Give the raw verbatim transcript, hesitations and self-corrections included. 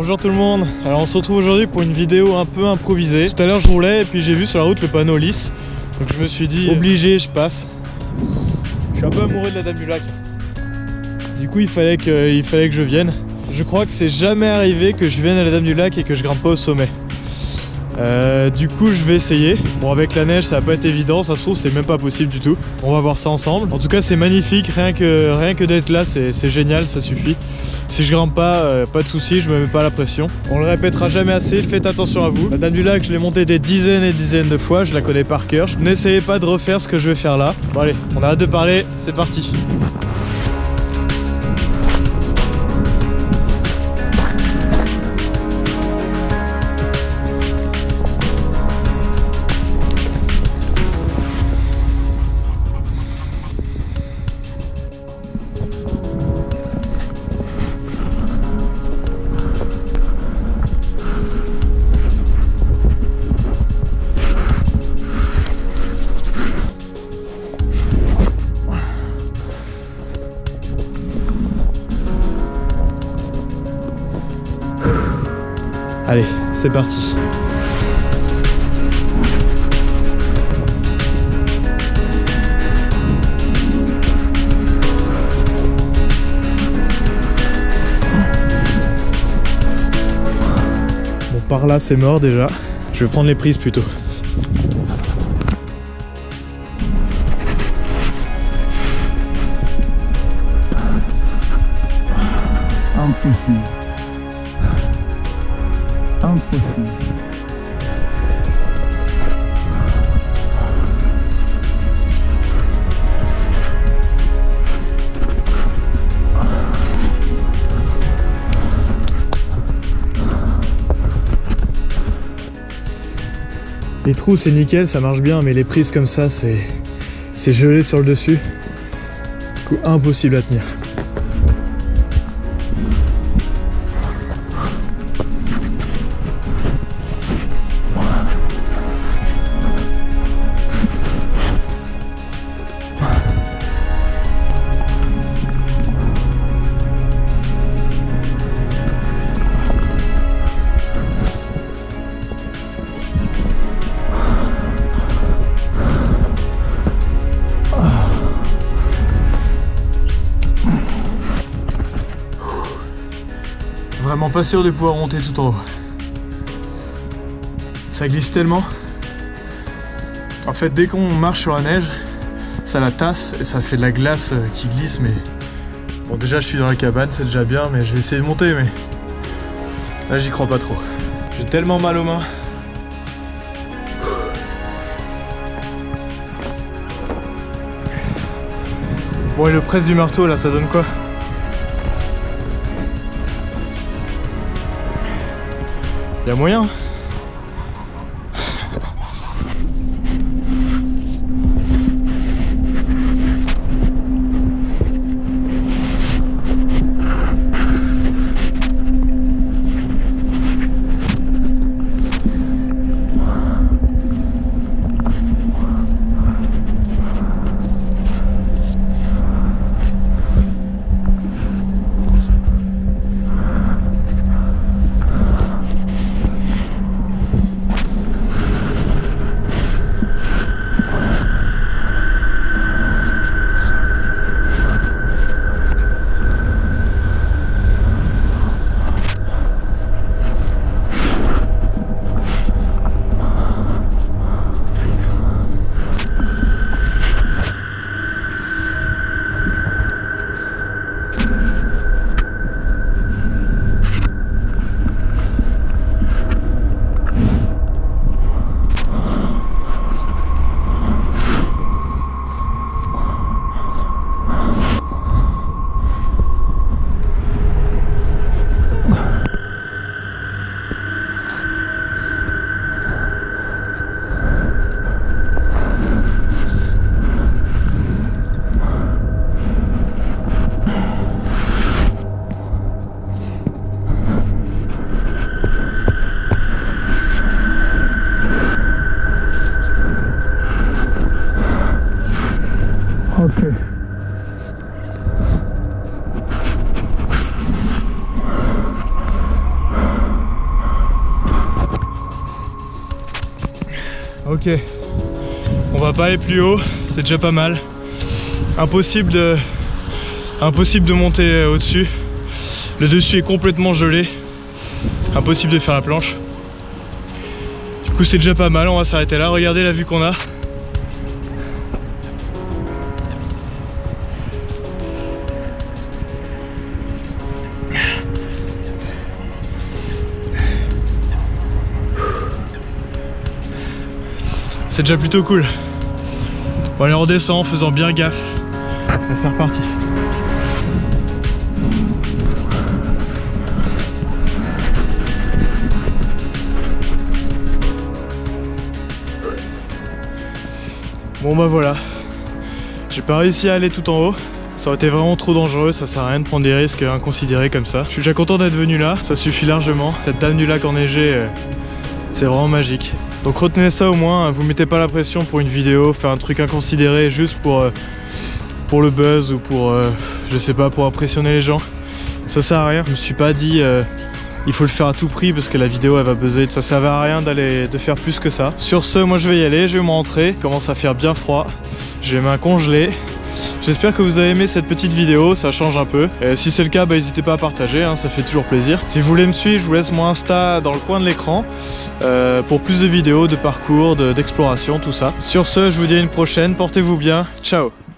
Bonjour tout le monde. Alors on se retrouve aujourd'hui pour une vidéo un peu improvisée. Tout à l'heure je roulais et puis j'ai vu sur la route le panneau lisse. Donc je me suis dit obligé, je passe. Je suis un peu amoureux de la Dame du Lac. Du coup il fallait que, il fallait que je vienne. Je crois que c'est jamais arrivé que je vienne à la Dame du Lac et que je grimpe pas au sommet. Euh, du coup je vais essayer. Bon, avec la neige ça va pas être évident, ça se trouve c'est même pas possible du tout. On va voir ça ensemble. En tout cas c'est magnifique, rien que, rien que d'être là c'est génial, ça suffit. Si je grimpe pas, euh, pas de soucis, je me mets pas la pression. On le répétera jamais assez, faites attention à vous. La Dame du Lac je l'ai montée des dizaines et dizaines de fois, je la connais par cœur. N'essayez pas de refaire ce que je vais faire là. Bon allez, on arrête de parler, c'est parti. Allez, c'est parti. Bon, par là c'est mort déjà. Je vais prendre les prises plutôt. Impossible. Impossible. Les trous c'est nickel, ça marche bien, mais les prises comme ça c'est c'est gelé sur le dessus. Du coup impossible à tenir. Vraiment pas sûr de pouvoir monter tout en haut. Ça glisse tellement. En fait, dès qu'on marche sur la neige, ça la tasse et ça fait de la glace qui glisse. Mais bon, déjà je suis dans la cabane, c'est déjà bien, mais je vais essayer de monter. Mais là, j'y crois pas trop. J'ai tellement mal aux mains. Bon, et le presse du marteau là, ça donne quoi? Y'a moyen? Ok, on va pas aller plus haut, c'est déjà pas mal. Impossible de, impossible de monter au-dessus. Le dessus est complètement gelé. Impossible de faire la planche. Du coup c'est déjà pas mal, on va s'arrêter là. Regardez la vue qu'on a. C'est déjà plutôt cool. Bon allez, on redescend en faisant bien gaffe. Là c'est reparti. Bon bah voilà, j'ai pas réussi à aller tout en haut. Ça aurait été vraiment trop dangereux, ça sert à rien de prendre des risques inconsidérés comme ça. Je suis déjà content d'être venu là, ça suffit largement. Cette dame du lac enneigé, euh, c'est vraiment magique. Donc retenez ça au moins, vous mettez pas la pression pour une vidéo, faire un truc inconsidéré juste pour, euh, pour le buzz ou pour, euh, je sais pas, pour impressionner les gens. Ça sert à rien, je me suis pas dit euh, il faut le faire à tout prix parce que la vidéo elle va buzzer. Ça servait à rien d'aller de faire plus que ça. Sur ce, moi je vais y aller, je vais me rentrer. Il commence à faire bien froid, j'ai les mains congelées. J'espère que vous avez aimé cette petite vidéo, ça change un peu. Et si c'est le cas, bah, n'hésitez pas à partager, hein, ça fait toujours plaisir. Si vous voulez me suivre, je vous laisse mon Insta dans le coin de l'écran euh, pour plus de vidéos, de parcours, d'exploration, tout ça. Sur ce, je vous dis à une prochaine, portez-vous bien, ciao.